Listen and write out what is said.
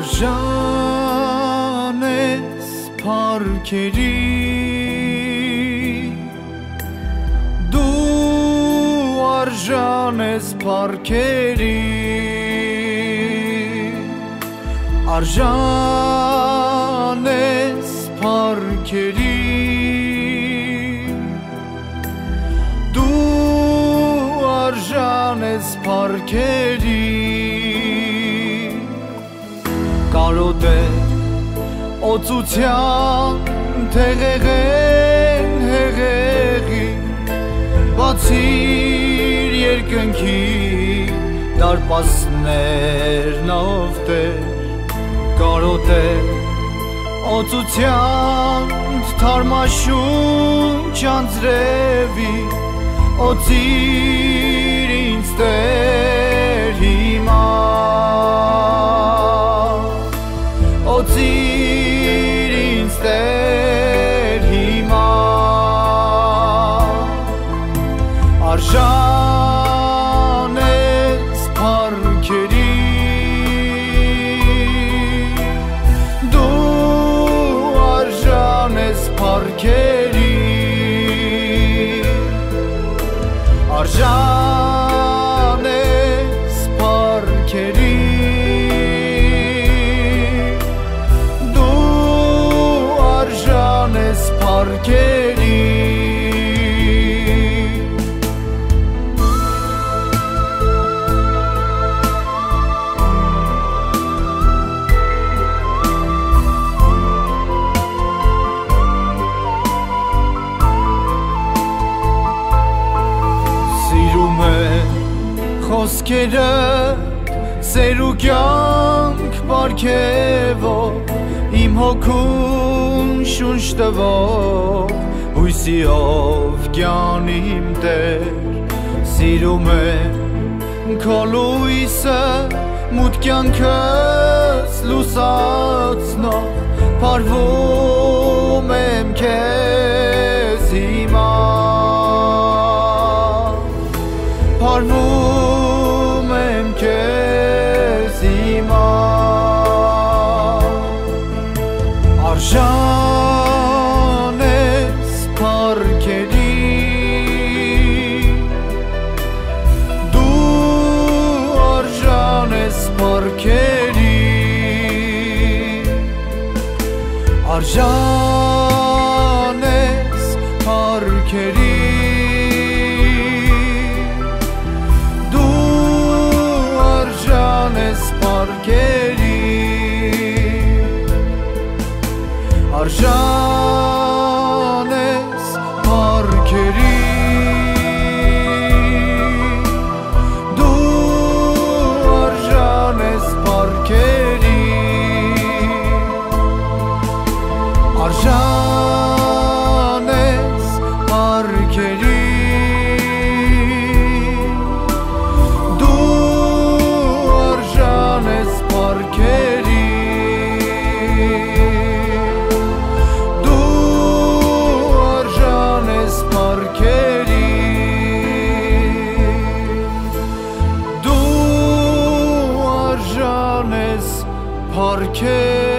Արժան ես փառքերի Դու արժան ես փառքերի Արժան ես փառքերի Դու արժան ես փառքերի Կարոտ է օծության թեղեղեն հեղեղի Բացիր երկնքի դարպասներն ովտեր Կարոտ է օծության թարմաշունչ անձրևի Օծիր ինձ Տեր հիմա Օծիր ինձ Տեր հիմա Արժան ես փառքերի Դու արժան ես փառքերի Արժան ես փառքերի Փառքերի Սիրում է խոսքերը սեր ու կյանք պարգևող Իմ հոգում շունչ տվող հույսիով կյան իմ Տեր Սիրում եմ քո լույսը մութ կյանքս լուսացնող Փարվում եմ քեզ հիմա Փարվում եմ քեզ հիմա Արժան ես փառքերի Դու արժան ես փառքերի Արժան ես փառքերի Դու արժան ես փառքերի Արժան ես փառքերի Դու արժան ես փառքերի Արժան ես փառքերի Դու արժան ես փառքերի Parke